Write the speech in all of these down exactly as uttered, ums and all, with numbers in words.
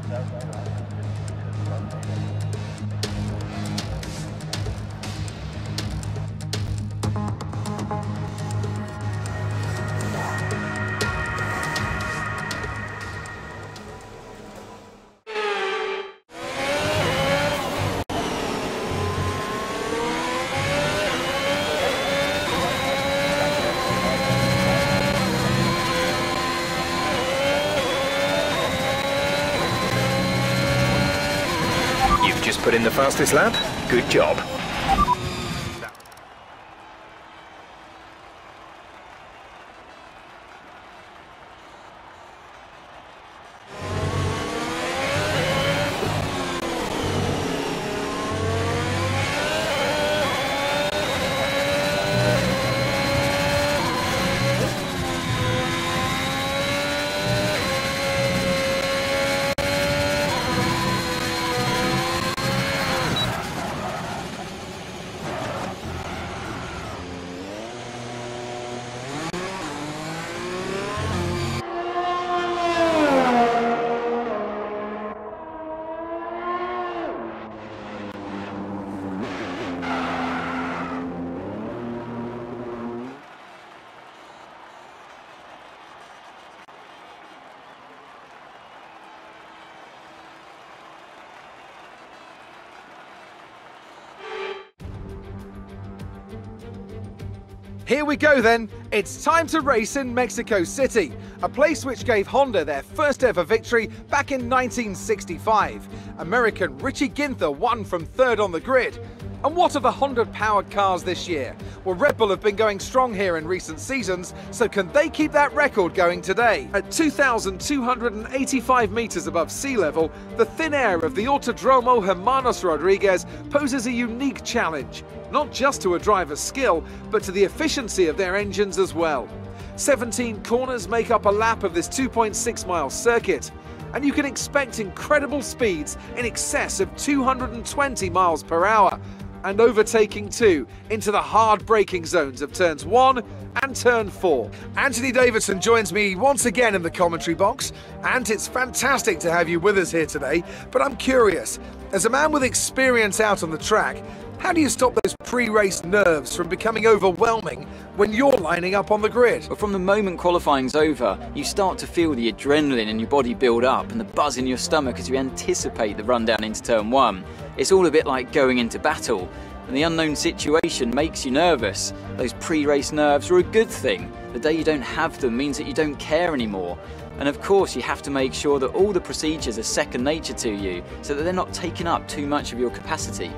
Just put in the fastest lap. Good job. Here we go then, it's time to race in Mexico City, a place which gave Honda their first ever victory back in nineteen sixty-five. American Richie Ginther won from third on the grid. And what are the Honda-powered cars this year? Well, Red Bull have been going strong here in recent seasons, so can they keep that record going today? At two thousand two hundred eighty-five metres above sea level, the thin air of the Autodromo Hermanos Rodriguez poses a unique challenge, not just to a driver's skill, but to the efficiency of their engines as well. seventeen corners make up a lap of this two point six mile circuit, and you can expect incredible speeds in excess of two hundred twenty miles per hour. And overtaking too, into the hard braking zones of turns one and turn four. Anthony Davidson joins me once again in the commentary box, and it's fantastic to have you with us here today. But I'm curious, as a man with experience out on the track, how do you stop those pre-race nerves from becoming overwhelming when you're lining up on the grid? But from the moment qualifying's over, you start to feel the adrenaline in your body build up and the buzz in your stomach as you anticipate the run down into turn one. It's all a bit like going into battle, and the unknown situation makes you nervous. Those pre-race nerves are a good thing. The day you don't have them means that you don't care anymore. And of course, you have to make sure that all the procedures are second nature to you, so that they're not taking up too much of your capacity.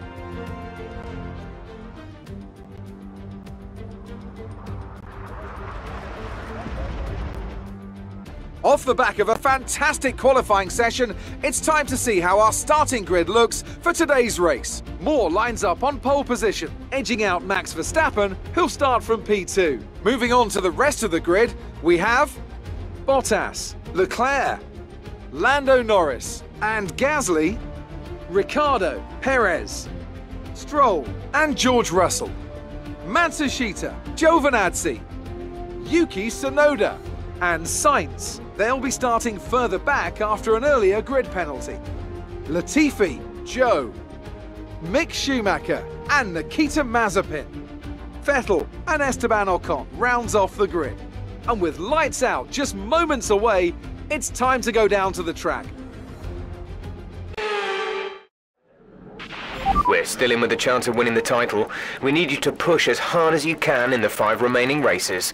Off the back of a fantastic qualifying session, it's time to see how our starting grid looks for today's race. Moore lines up on pole position, edging out Max Verstappen, who'll start from P two. Moving on to the rest of the grid, we have Bottas, Leclerc, Lando Norris, and Gasly, Ricciardo, Perez, Stroll, and George Russell, Matsushita, Giovinazzi, Yuki Tsunoda, and Sainz. They'll be starting further back after an earlier grid penalty. Latifi, Joe, Mick Schumacher, and Nikita Mazepin. Vettel and Esteban Ocon rounds off the grid. And with lights out just moments away, it's time to go down to the track. We're still in with a chance of winning the title. We need you to push as hard as you can in the five remaining races.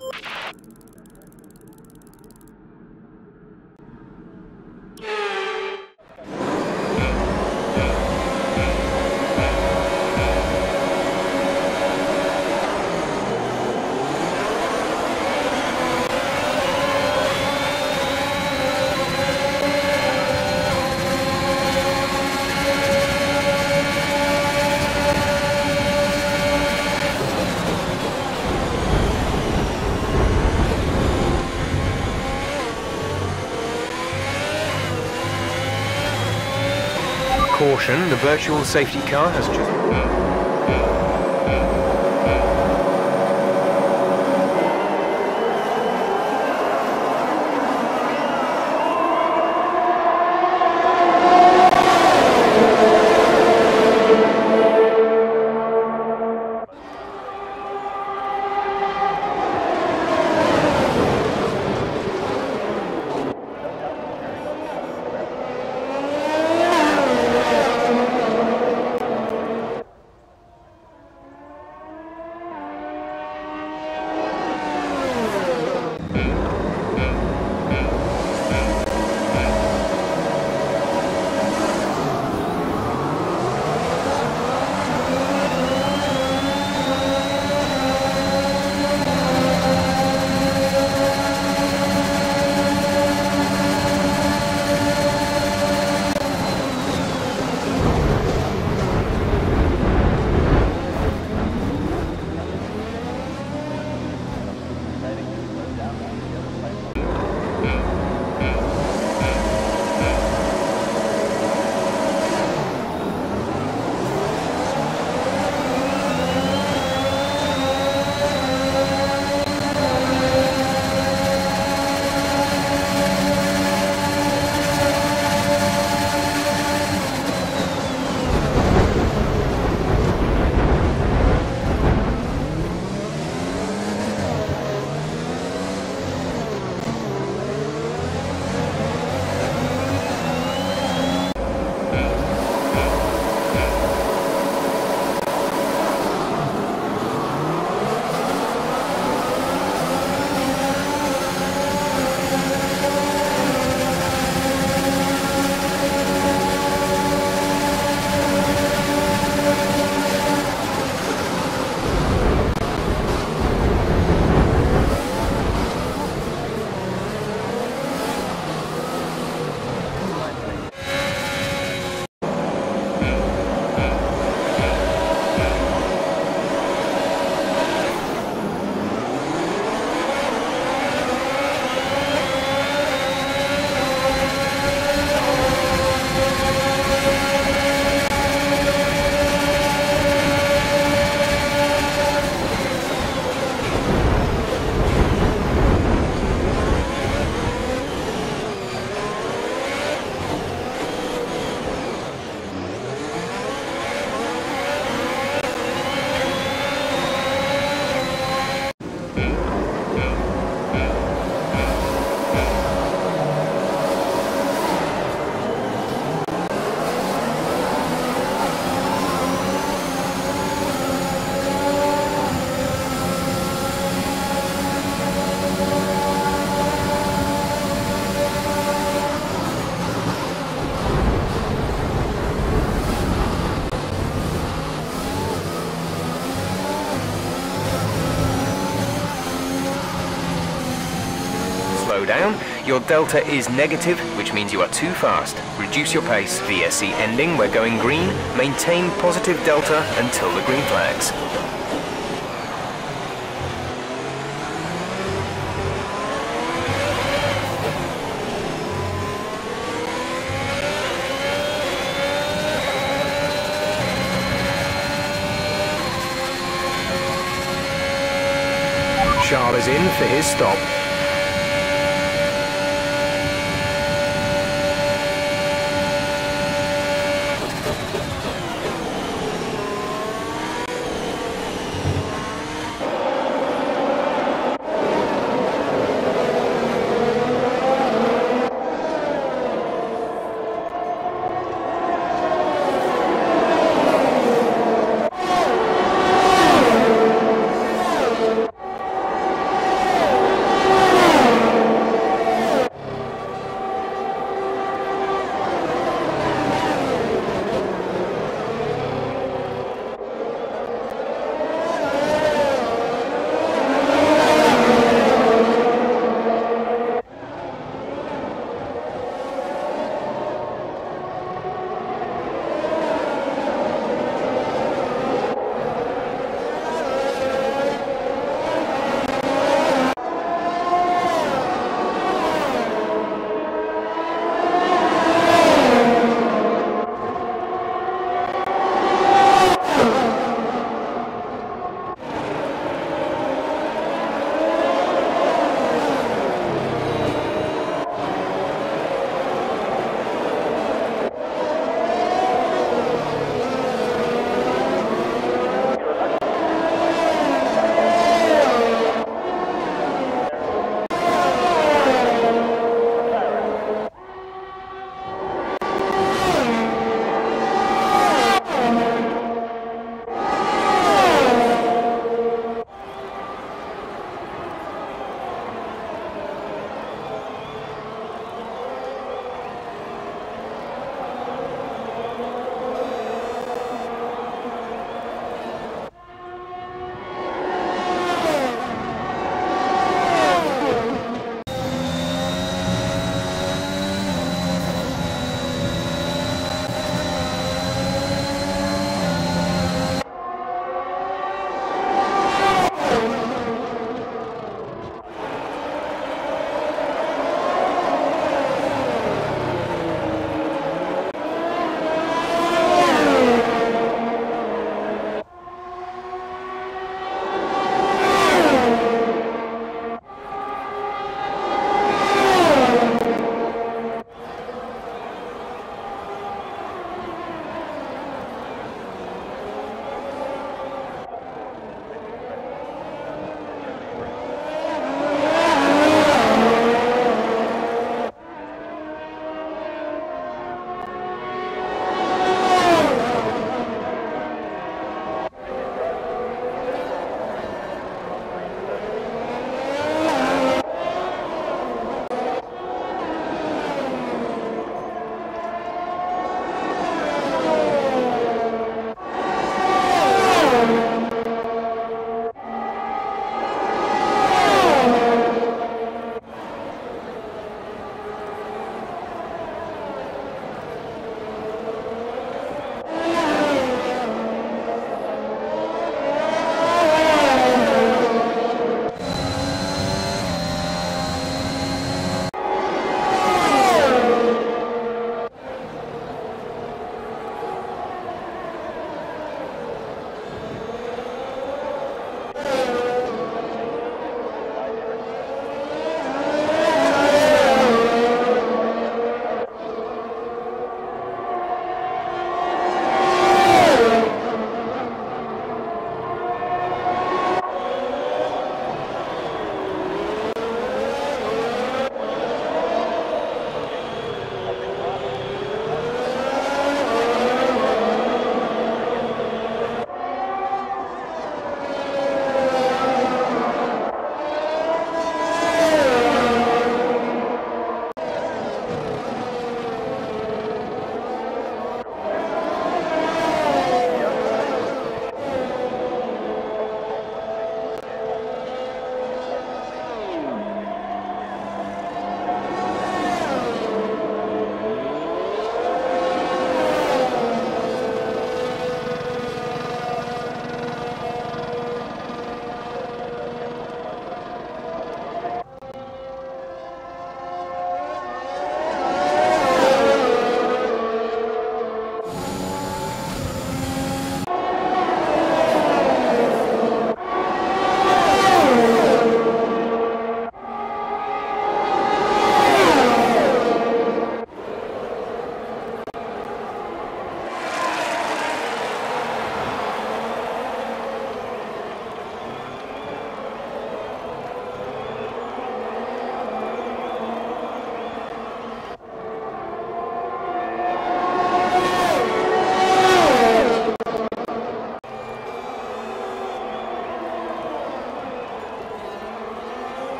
Caution, the virtual safety car has just... Your delta is negative, which means you are too fast. Reduce your pace. V S C ending, we're going green. Maintain positive delta until the green flags. Charles is in for his stop.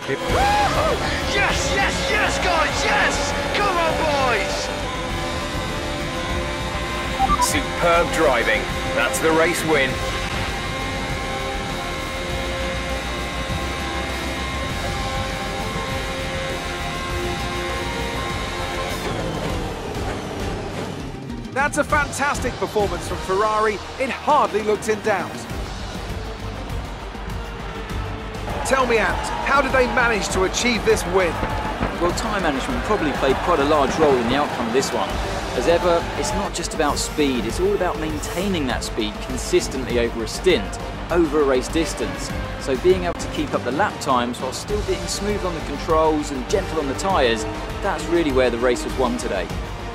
championship. Yes, yes, yes, guys, yes! Come on, boys! Superb driving. That's the race win. That's a fantastic performance from Ferrari. It hardly looked in doubt. Tell me, Ant, how did they manage to achieve this win? Well, time management probably played quite a large role in the outcome of this one. As ever, it's not just about speed, it's all about maintaining that speed consistently over a stint, over a race distance. So being able to keep up the lap times while still being smooth on the controls and gentle on the tyres, that's really where the race was won today.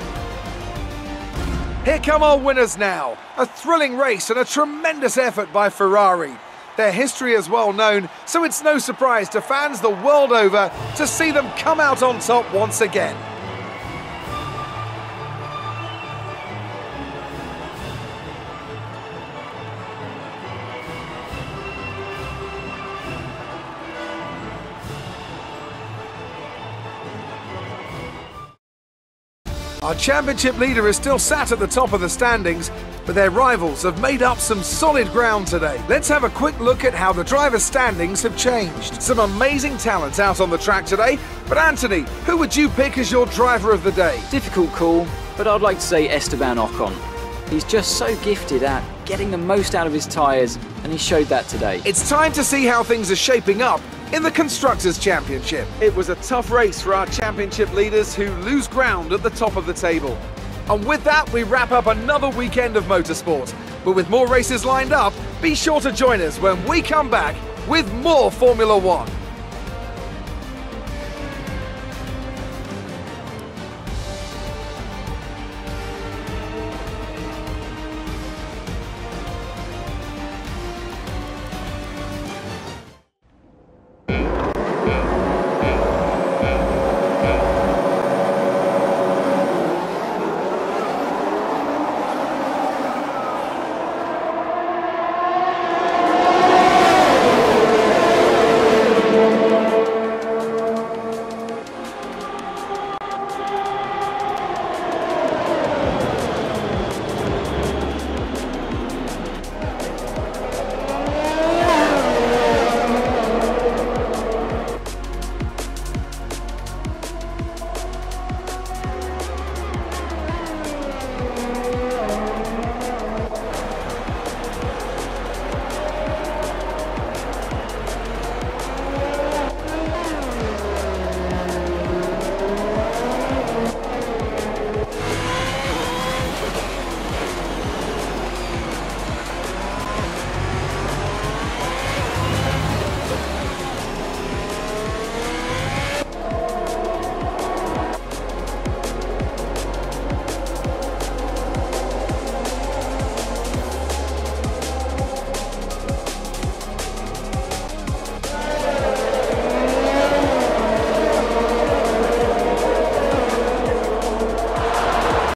Here come our winners now. A thrilling race and a tremendous effort by Ferrari. Their history is well known, so it's no surprise to fans the world over to see them come out on top once again. Our championship leader is still sat at the top of the standings, but their rivals have made up some solid ground today. Let's have a quick look at how the drivers' standings have changed. Some amazing talent out on the track today, but Anthony, who would you pick as your driver of the day? Difficult call, but I'd like to say Esteban Ocon. He's just so gifted at getting the most out of his tyres, and he showed that today. It's time to see how things are shaping up in the Constructors' Championship. It was a tough race for our championship leaders who lose ground at the top of the table. And with that, we wrap up another weekend of motorsport. But with more races lined up, be sure to join us when we come back with more Formula One.